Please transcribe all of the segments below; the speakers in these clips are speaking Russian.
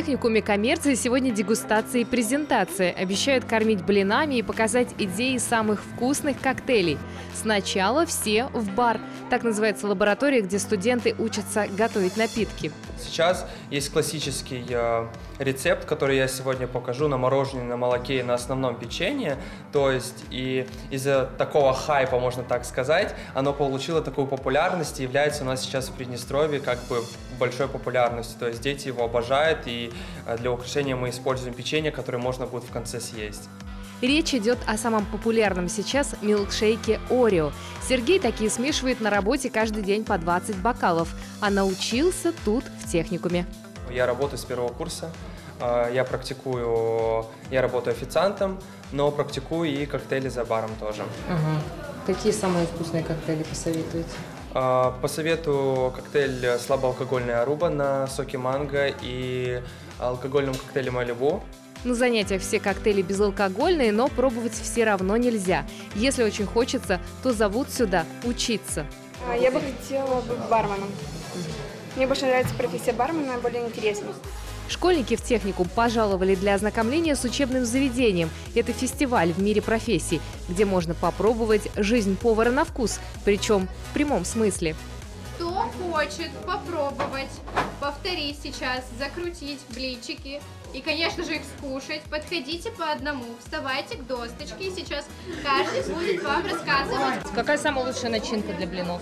техникуме коммерции сегодня дегустация и презентация. Обещают кормить блинами и показать идеи самых вкусных коктейлей. Сначала все в бар. Так называется лаборатория, где студенты учатся готовить напитки. Сейчас есть классический рецепт, который я сегодня покажу, на мороженое, на молоке и на основном печенье. То есть и из-за такого хайпа, можно так сказать, оно получило такую популярность и является у нас сейчас в Приднестровье как бы большой популярностью. То есть дети его обожают, и для украшения мы используем печенье, которое можно будет в конце съесть. Речь идет о самом популярном сейчас милкшейке Орео. Сергей такие смешивает на работе каждый день по 20 бокалов, а научился тут, в техникуме. Я работаю с первого курса, я работаю официантом, но практикую и коктейли за баром тоже. Какие самые вкусные коктейли посоветуете? Посоветую коктейль слабоалкогольный Аруба на соке манго и алкогольном коктейле Малибу. На занятиях все коктейли безалкогольные, но пробовать все равно нельзя. Если очень хочется, то зовут сюда учиться. Я бы хотела быть барменом. Мне больше нравится профессия бармена, более интересная. Школьники в техникум пожаловали для ознакомления с учебным заведением. Это фестиваль в мире профессий, где можно попробовать жизнь повара на вкус, причем в прямом смысле. Кто хочет попробовать повторить сейчас, закрутить блинчики и, конечно же, их скушать, подходите по одному, вставайте к досточке, и сейчас каждый будет вам рассказывать. Какая самая лучшая начинка для блинов?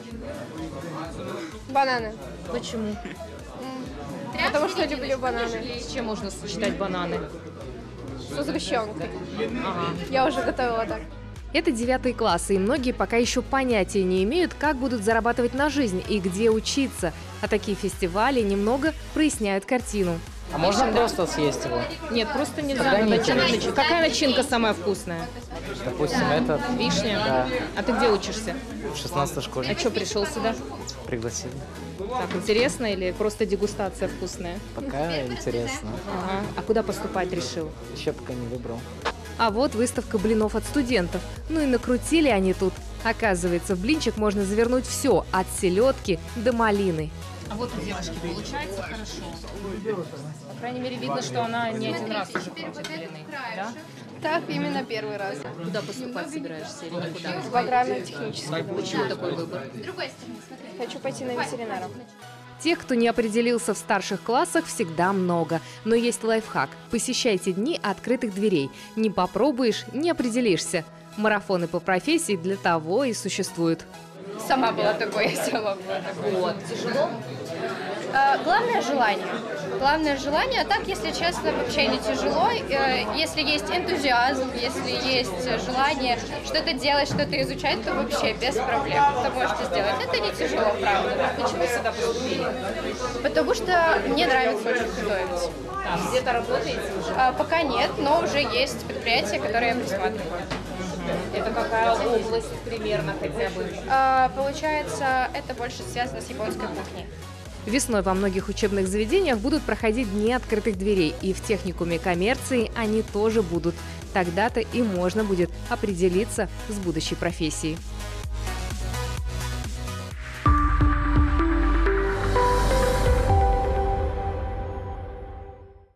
Бананы. Почему? Потому что люблю бананы. С чем можно сочетать бананы? Со сгущенкой. Я уже готовила так. Это 9 классы, и многие пока еще понятия не имеют, как будут зарабатывать на жизнь и где учиться. А такие фестивали немного проясняют картину. А можно просто съесть его? Нет, просто нельзя. Начинка. Какая начинка самая вкусная? Допустим, это... Вишня? Да. А ты где учишься? В 16-й школе. А что пришел сюда? Пригласили. Так, интересно или просто дегустация вкусная? Пока интересно. Ага. А куда поступать решил? Еще пока не выбрал. А вот выставка блинов от студентов. Ну и накрутили они тут. Оказывается, в блинчик можно завернуть все, от селедки до малины. А вот у девушки получается хорошо. По крайней мере, видно, что она не один раз уже крутит блины. Да? Так, именно первый раз. Куда поступать собираешься или никуда? В аграрно-технический. Почему такой выбор? Хочу пойти на ветеринара. Тех, кто не определился в старших классах, всегда много. Но есть лайфхак. Посещайте дни открытых дверей. Не попробуешь – не определишься. Марафоны по профессии для того и существуют. Сама была такой, я сама была такой. Вот. Тяжело? Главное желание. Главное желание, а так, если честно, вообще не тяжело. Если есть энтузиазм, если есть желание что-то делать, что-то изучать, то вообще без проблем. Это можете сделать. Это не тяжело, правда. Почему сюда поступили? Потому что мне нравится очень готовить. Где-то работаете уже? Пока нет, но уже есть предприятия, которые я присматриваю. Это какая область примерно хотя бы? Получается, это больше связано с японской кухней. Весной во многих учебных заведениях будут проходить дни открытых дверей, и в техникуме коммерции они тоже будут. Тогда-то и можно будет определиться с будущей профессией.